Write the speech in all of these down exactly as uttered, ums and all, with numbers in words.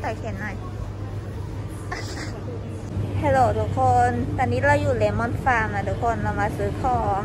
ส่เข็นหน่อยฮัลโหลทุกคนตอนนี้เราอยู่เลมอนฟาร์มนะทุกคนเรามาซื้อของ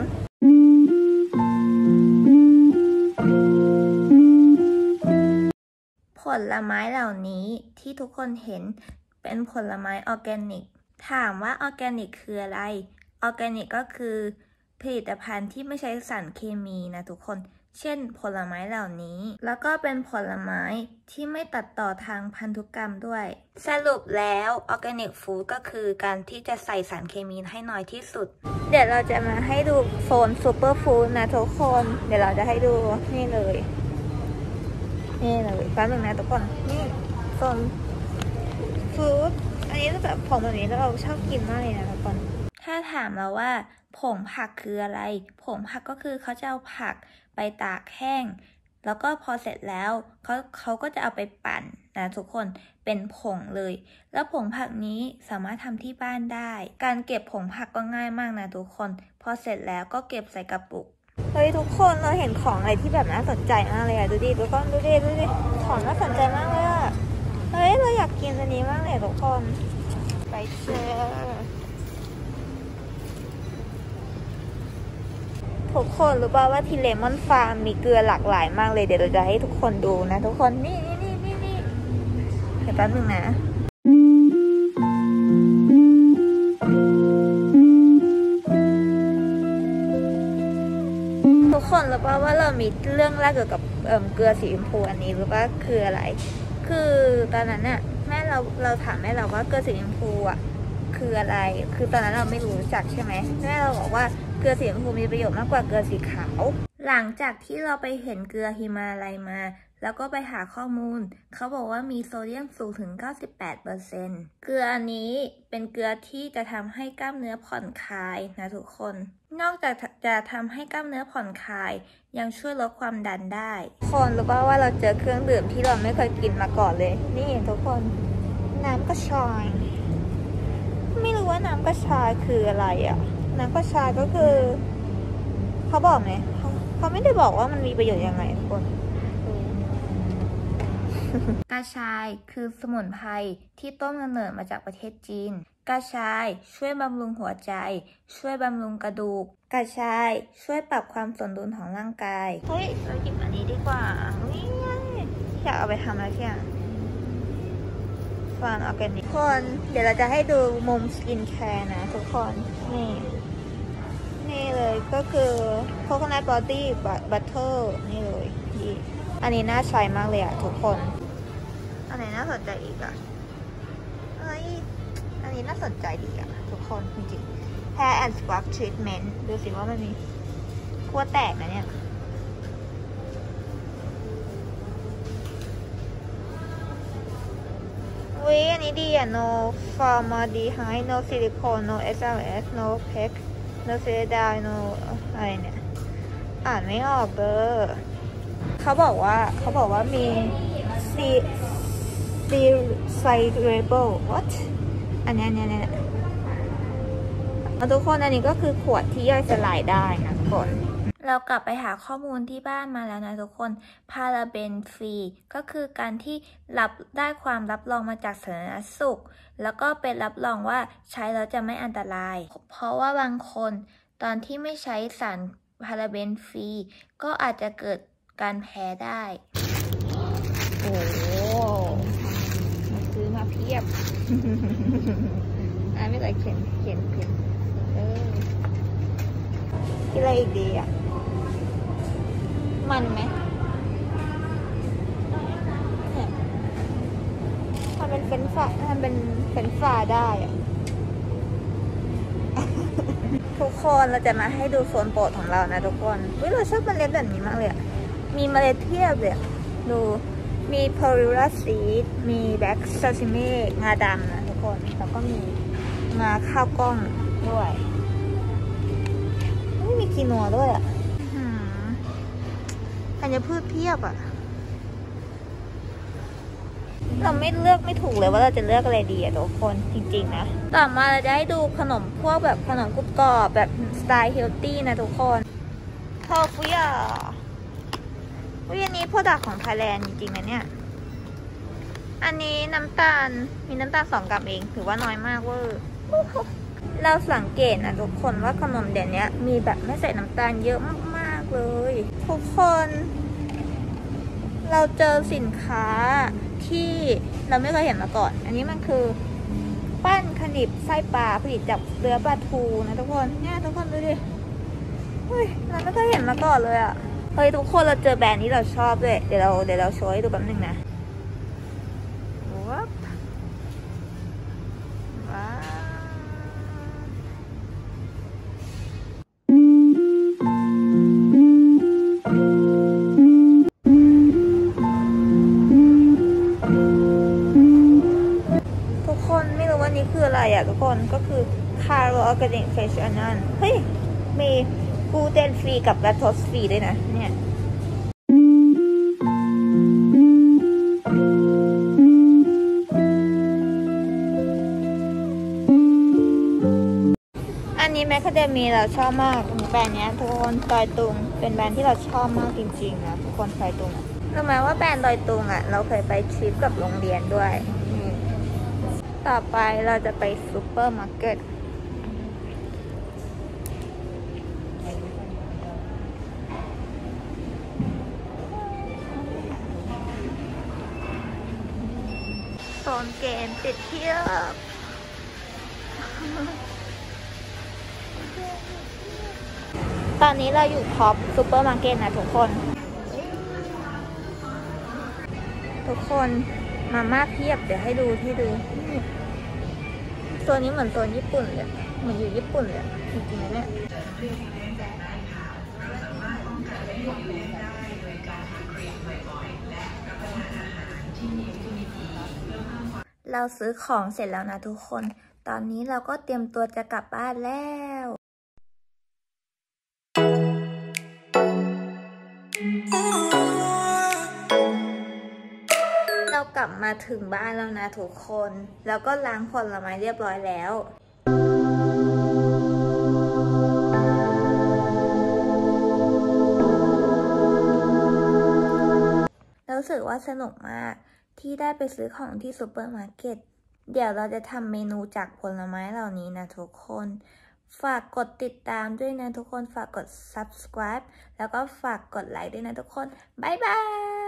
ผลไม้เหล่านี้ที่ทุกคนเห็นเป็นผลไม้ออร์แกนิกถามว่าออร์แกนิกคืออะไรออร์แกนิกก็คือผลิตภัณฑ์ที่ไม่ใช้สารเคมีนะทุกคนเช่นผลไม้เหล่านี้แล้วก็เป็นผลไม้ที่ไม่ตัดต่อทางพันธุกรรมด้วยสรุปแล้วออร์แกนิกฟู้ดก็คือการที่จะใส่สารเคมีให้น้อยที่สุดเดี๋ยวเราจะมาให้ดูโซนซูเปอร์ฟู้ดนะทุกคนเดี๋ยวเราจะให้ดูนี่เลยนี่เลยแป๊บนึงนะทุกคนนี่โซนฟู้ดอันนี้แบบผงแบบนี้เราชอบกินมากเลยนะทุกคนถ้าถามเราว่าผงผักคืออะไรผงผักก็คือเขาจะเอาผักไปตากแห้งแล้วก็พอเสร็จแล้วเขาเขาก็จะเอาไปปั่นนะทุกคนเป็นผงเลยแล้วผงผักนี้สามารถทำที่บ้านได้การเก็บผงผักก็ง่ายมากนะทุกคนพอเสร็จแล้วก็เก็บใส่กระปุกเฮ้ยทุกคนเราเห็นของอะไรที่แบบน่าสนใจมากเลยอะดูดิทุกคนดูดิดูดิของน่าสนใจมากเลยอะเฮ้ยเราอยากกินอันนี้มากเลยทุกคนไปเจอทุกคนรู้ป่าวว่าที่เลมอนฟาร์มมีเกลือหลากหลายมากเลยเดี๋ยวเราจะให้ทุกคนดูนะทุกคนนี่นี่นี่นี่นี่เดี๋ยวแป๊บนึงนะทุกคนรู้ป่าวว่าเรามีเรื่องแรกเกี่ยวกับเอ่อเกลือสีชมพูอันนี้รู้ป่ะคืออะไรคือตอนนั้นน่ะแม่เราเราถามแม่เราว่าเกลือสีชมพูอ่ะคืออะไรคือตอนนั้นเราไม่รู้จักใช่ไหมแม่เราบอกว่าเกลือสีชมพูมีประโยชน์มากกว่าเกลือสีขาวหลังจากที่เราไปเห็นเกลือฮิมาลัยมาแล้วก็ไปหาข้อมูลเขาบอกว่ามีโซเดียมสูงถึง เก้าสิบแปดเปอร์เซ็นต์ เกลืออันนี้เป็นเกลือที่จะทำให้กล้ามเนื้อผ่อนคลายนะทุกคนนอกจากจะทำให้กล้ามเนื้อผ่อนคลายยังช่วยลดความดันได้คนรู้ป่าวว่าเราเจอเครื่องดื่มที่เราไม่เคยกินมาก่อนเลยนี่ทุกคนน้ำกระชายไม่รู้ว่าน้ำกระชายคืออะไรอ่ะน้ำกระชายก็คือเขาบอกไหมเขาเขาไม่ได้บอกว่ามันมีประโยชน์ยังไงทุกคนกระชายคือสมุนไพรที่ต้นกำเนิดมาจากประเทศจีนกระชายช่วยบำรุงหัวใจช่วยบำรุงกระดูกกระชายช่วยปรับความสมดุลของร่างกายเฮ้ยเราหยิบอันนี้ดีกว่านี่อยากเอาไปทำอะไรที่อ่ะฟาร์มออร์แกนิกคนเดี๋ยวเราจะให้ดูมุมสกินแคร์นะทุกคนนี่นี่เลยก็คือโคโคนัทบอดี้บัตเตอร์นี่เลยนี่อันนี้น่าใช้มากเลยอะทุกคนอันไหนน่าสนใจอีกอะเอ้ยอันนี้น่าสนใจดีอะทุกคนจริงๆ Hair and Scalp Treatment ดูสิว่ามันมีขั้วแตกนะเนี่ยวิอันนี้ดีอะ no formaldehyde no silicone no เอส แอล เอส no P E C no celadine no อะไรเนี่ยอ่านไม่ออกเด้อเขาบอกว่าเขาบอกว่ามี recyclable what อันนี้อันนี้เนี่ยทุกคนอันนี้ก็คือขวดที่ย่อยสลายได้นะทุกคนเรากลับไปหาข้อมูลที่บ้านมาแล้วนะทุกคนพาราเบนฟรีก็คือการที่รับได้ความรับรองมาจากสาธารณสุขแล้วก็เป็นรับรองว่าใช้แล้วจะไม่อันตรายเพราะว่าบางคนตอนที่ไม่ใช้สารพาราเบนฟรีก็อาจจะเกิดการแพ้ได้โอ้มาซื้อมาเพียบอ่าไม่ไรเขียนเขียนเขียนเออกินอะไรอีกดีอ่ะมันไหมทำเป็นเฟรนช์ฟรายทำเป็นเฟรนช์ฟรายได้อ่ะทุกคนเราจะมาให้ดูโซนโปรดของเรานะทุกคนเฮ้ยเราชอบเมล็ดแบบนี้มากเลยมีเมล็ดเทียบเลยดูมีพอริลลาซีดมีแบล็กซาซิเม่งาดำนะทุกคนแล้วก็มีงาข้าวกล้องด้วยไม่มีคีนัวด้วยอ่ะธัญพืชเพียบอ่ะเราไม่เลือกไม่ถูกเลยว่าเราจะเลือกอะไรดีอะทุกคนจริงๆนะต่อมาเราจะให้ดูขนมพวกแบบขนมกรุบกรอบแบบสไตล์เฮลตี้นะทุกคนโทฟุยะวิอันนี้โปรดักต์ของไทยแลนด์จริงๆนะเนี่ยอันนี้น้ำตาลมีน้ำตาลสองกรัมเองถือว่าน้อยมากเวอร์เราสังเกตนะทุกคนว่าขนมเดี๋ยวนี้มีแบบไม่ใส่น้ำตาลเยอะมากๆเลยทุกคนเราเจอสินค้าที่เราไม่เคยเห็นมาก่อนอันนี้มันคือปั้นขนิบไส้ปลาผลิตจากเนื้อปลาทูนะทุกคนเนี่ยทุกคนดูดิเฮ้ยเราไม่เคยเห็นมาก่อนเลยอ่ะเฮ้ยทุกคนเราเจอแบรนด์นี้เราชอบด้วยเดี๋ยวเราเดี๋ยวเราโชว์ให้ดูแป๊บนึงนะว้าวว้าวทุกคนไม่รู้ว่านี้คืออะไรอ่ะทุกคนก็คือ Caro Organic Fresh Onion เฮ้ยมีกลูเตนฟรีกับแลคโตสฟรีด้วยนะเนี่ยอันนี้แมคคาเดเมียเราชอบมากแบรนด์นี้ทุกคนดอยตุงเป็นแบรนด์ที่เราชอบมากจริงๆนะทุกคนดอยตุงรู้ไหมว่าแบรนด์ดอยตุงอ่ะเราเคยไปทริปกับโรงเรียนด้วยต่อไปเราจะไปซูเปอร์มาร์เก็ตโซนเกมติดเที่ยวตอนนี้เราอยู่ท็อปซูเปอร์มาร์เก็ตนะทุกคนทุกคนมาม่าเพียบเดี๋ยวให้ดูให้ดูโซนนี้เหมือนโซนญี่ปุ่นเลยเหมือนอยู่ญี่ปุ่นเลยจริงๆนะเนี่ยเราซื้อของเสร็จแล้วนะทุกคนตอนนี้เราก็เตรียมตัวจะกลับบ้านแล้วเรากลับมาถึงบ้านแล้วนะทุกคนแล้วก็ล้างผลไม้เรียบร้อยแล้วรู้สึกว่าสนุกมากที่ได้ไปซื้อของที่ซูเปอร์มาร์เก็ตเดี๋ยวเราจะทำเมนูจากผลไม้เหล่านี้นะทุกคนฝากกดติดตามด้วยนะทุกคนฝากกด ซับสไครบ์ แล้วก็ฝากกดไลค์ด้วยนะทุกคนบ๊ายบาย